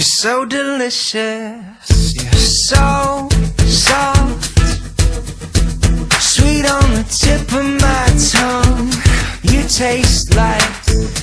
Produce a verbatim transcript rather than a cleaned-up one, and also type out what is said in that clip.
so delicious, you're so soft, sweet on the tip of my tongue. You taste like